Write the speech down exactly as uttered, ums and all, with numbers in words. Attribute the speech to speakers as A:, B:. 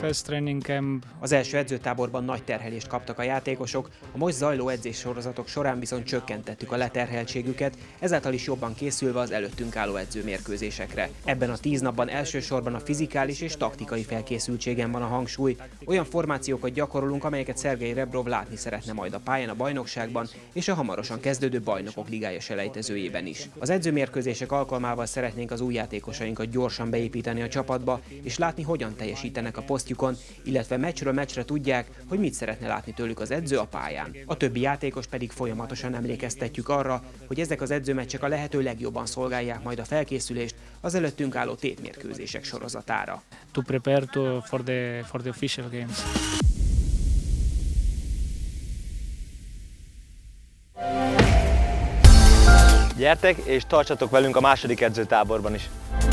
A: first training camp.
B: Az első edzőtáborban nagy terhelést kaptak a játékosok, a most zajló edzéssorozatok során viszont csökkentettük a leterheltségüket, ezáltal is jobban készülve az előttünk álló edzőmérkőzésekre. Ebben a tíz napban elsősorban a fizikális és taktikai felkészültségen van a hangsúly. Olyan formációkat gyakorolunk, amelyeket Szergej Rebrov látni szeretne majd a pályán a bajnokságban és a hamarosan kezdődő Bajnokok Ligája selejtezőjében is. Az edzőmérkőzések alkalmával szeretnénk az új játékosainkat gyorsan beépíteni a csapatba, és látni, hogyan teljesítenek a posztjukon, illetve meccsről meccsre tudják, hogy mit szeretne látni tőlük az edző a pályán. A többi játékos pedig folyamatosan emlékeztetjük arra, hogy ezek az edzőmeccsek a lehető legjobban szolgálják majd a felkészülést az előttünk álló tétmérkőzések sorozatára.
A: To prepare to, for the, for the official games.
C: Gyertek és tartsatok velünk a második edzőtáborban is!